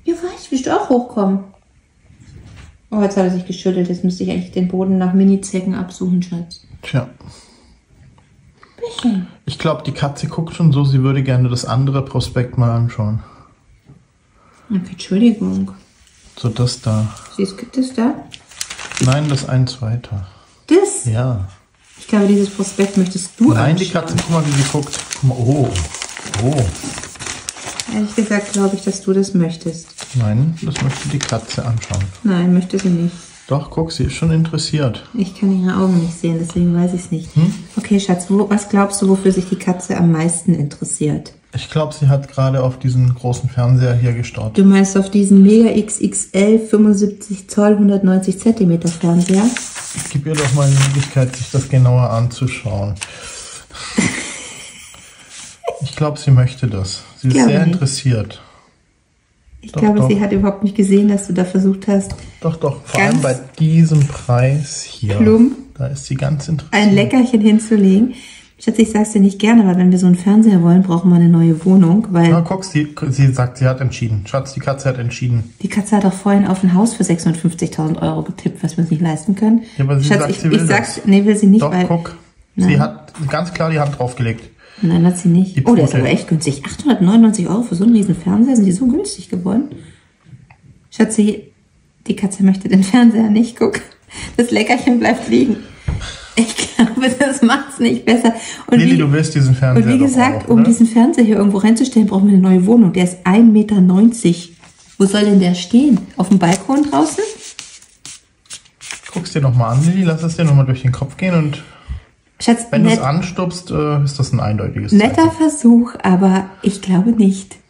Ja, weiß, willst du auch hochkommen? Oh, jetzt hat er sich geschüttelt. Jetzt müsste ich eigentlich den Boden nach Mini-Zecken absuchen, Schatz. Tja. Bisschen. Ich glaube, die Katze guckt schon so, sie würde gerne das andere Prospekt mal anschauen. Okay, Entschuldigung. So, das da. Siehst du das da? Nein, das eins weiter. Das? Ja. Ich glaube, dieses Prospekt möchtest du Nein, anschauen. die Katze, guck mal, wie sie guckt. Guck mal, oh. Oh. Ehrlich gesagt glaube ich, dass du das möchtest. Nein, das möchte die Katze anschauen. Nein, möchte sie nicht. Doch, guck, sie ist schon interessiert. Ich kann ihre Augen nicht sehen, deswegen weiß ich es nicht. Okay, Schatz, was glaubst du, wofür sich die Katze am meisten interessiert? Ich glaube, sie hat gerade auf diesen großen Fernseher hier gestarrt. Du meinst auf diesen Mega XXL 75 Zoll 190 Zentimeter Fernseher? Gib ihr doch mal die Möglichkeit, sich das genauer anzuschauen. Ich glaube, sie möchte das. Sie ist sehr interessiert. Ich glaube, sie hat überhaupt nicht gesehen, dass du da versucht hast, Doch, vor allem bei diesem Preis hier. plump Da ist sie ganz interessiert. ein Leckerchen hinzulegen. Schatz, ich sag's dir nicht gerne, aber wenn wir so einen Fernseher wollen, brauchen wir eine neue Wohnung, weil Na, guck, sie sagt, sie hat entschieden. Schatz, die Katze hat entschieden. die Katze hat doch vorhin auf ein Haus für 650.000 Euro getippt, was wir uns nicht leisten können. Ja, aber sie Schatz, sagt, sie will das. Nee, will sie nicht, Doch, weil... guck. Nein. Sie hat ganz klar die Hand draufgelegt. Nein, hat sie nicht. Die Oh, der ist Pfote. aber echt günstig. 899 Euro für so einen riesen Fernseher, sind die so günstig geworden? Schatzi, die Katze möchte den Fernseher nicht. Guck, das Leckerchen bleibt liegen. Ich glaube, das macht's nicht besser. Und Lilly, du willst diesen Fernseher Und wie doch gesagt, auch, um ne? diesen Fernseher hier irgendwo reinzustellen, brauchen wir eine neue Wohnung. Der ist 1,90 Meter. Wo soll denn der stehen? Auf dem Balkon draußen? Guck's dir nochmal an, Lilly. Lass es dir nochmal durch den Kopf gehen. Und Schatz, wenn du es anstupst, ist das ein eindeutiges netter Zeichen. Versuch, aber ich glaube nicht.